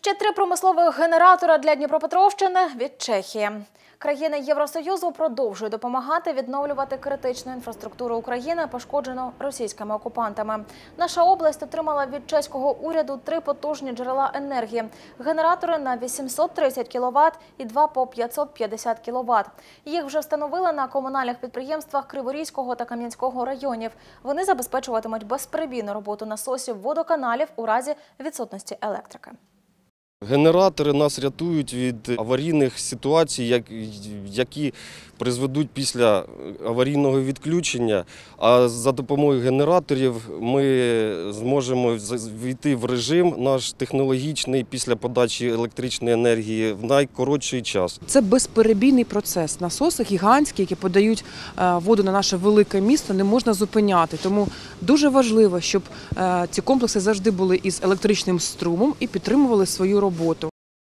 Ще 3 промислових генератора для Дніпропетровщини від Чехії. Країни Євросоюзу продовжують допомагати відновлювати критичну інфраструктуру України, пошкоджену російськими окупантами. Наша область отримала від чеського уряду 3 потужні джерела енергії. Генератори на 830 кВт і 2 по 550 кВт. Їх вже встановили на комунальних підприємствах Криворізького та Кам'янського районів. Вони забезпечуватимуть безперебійну роботу насосів водоканалів у разі відсутності електрики. Генератори нас рятують від аварійних ситуацій, які призведуть після аварійного відключення. А за допомогою генераторів ми зможемо війти в режим наш технологічний після подачі електричної енергії в найкоротший час. Це безперебійний процес. Насоси гігантські, які подають воду на наше велике місто, не можна зупиняти. Тому дуже важливо, щоб ці комплекси завжди були із електричним струмом і підтримували свою роботу.